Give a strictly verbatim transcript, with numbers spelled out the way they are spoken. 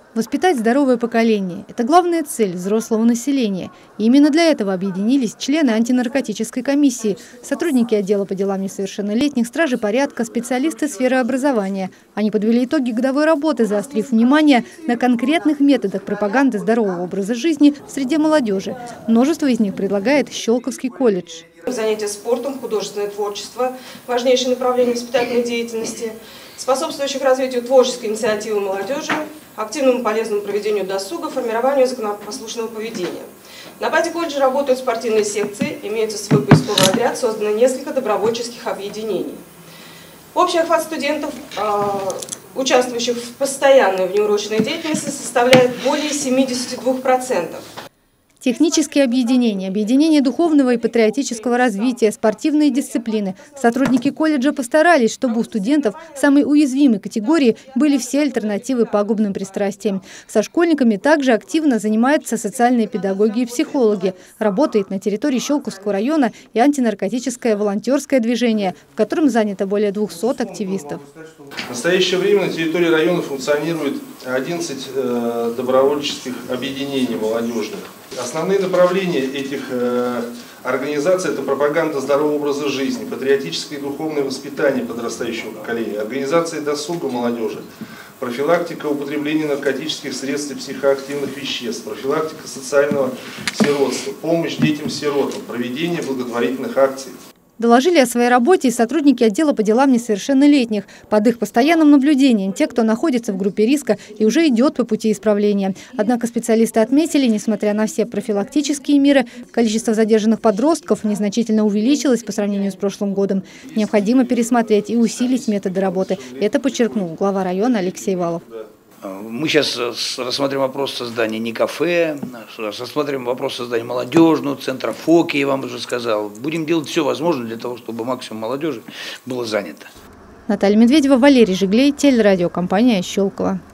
Воспитать здоровое поколение – это главная цель взрослого населения. И именно для этого объединились члены антинаркотической комиссии, сотрудники отдела по делам несовершеннолетних, стражи порядка, специалисты сферы образования. Они подвели итоги годовой работы, заострив внимание на конкретных методах пропаганды здорового образа жизни в среде молодежи. Множество из них предлагает Щелковский колледж. Занятия спортом, художественное творчество – важнейшее направление воспитательной деятельности, способствующих развитию творческой инициативы молодежи, активному и полезному проведению досуга, формированию законопослушного поведения. На базе колледжа работают спортивные секции, имеется свой поисковый отряд, создано несколько добровольческих объединений. Общий охват студентов, участвующих в постоянной внеурочной деятельности, составляет более семидесяти двух процентов. Технические объединения, объединения духовного и патриотического развития, спортивные дисциплины. Сотрудники колледжа постарались, чтобы у студентов самой уязвимой категории были все альтернативы пагубным пристрастиям. Со школьниками также активно занимаются социальные педагоги и психологи. Работает на территории Щелковского района и антинаркотическое волонтерское движение, в котором занято более двухсот активистов. В настоящее время на территории района функционирует одиннадцать э, добровольческих объединений молодежных. Основные направления этих э, организаций – это пропаганда здорового образа жизни, патриотическое и духовное воспитание подрастающего поколения, организация досуга молодежи, профилактика употребления наркотических средств и психоактивных веществ, профилактика социального сиротства, помощь детям-сиротам, проведение благотворительных акций. Доложили о своей работе и сотрудники отдела по делам несовершеннолетних. Под их постоянным наблюдением те, кто находится в группе риска и уже идет по пути исправления. Однако специалисты отметили, несмотря на все профилактические меры, количество задержанных подростков незначительно увеличилось по сравнению с прошлым годом. Необходимо пересмотреть и усилить методы работы. Это подчеркнул глава района Алексей Валов. Мы сейчас рассмотрим вопрос создания не кафе, рассмотрим вопрос создания молодежного центра, ФОКи, я вам уже сказал. Будем делать все возможное для того, чтобы максимум молодежи было занято. Наталья Медведева, Валерий Жиглей, телерадиокомпания «Щелково».